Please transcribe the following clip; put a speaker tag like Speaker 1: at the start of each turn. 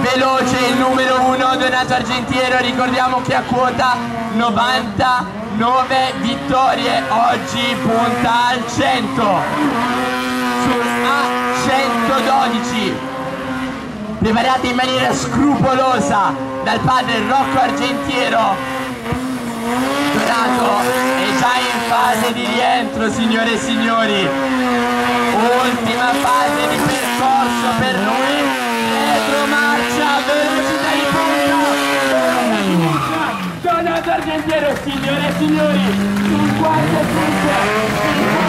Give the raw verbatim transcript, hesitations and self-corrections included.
Speaker 1: veloce il numero uno Donato Argentiero, ricordiamo che a quota novantanove vittorie oggi punta al cento sul A centododici, preparate in maniera scrupolosa dal padre Rocco Argentiero. Donato è già in fase di rientro, signore e signori, ultima fase di percorso per lui, retromarcia, velocità di punta, Donato Argentiero, signore e signori, sul quarto punto.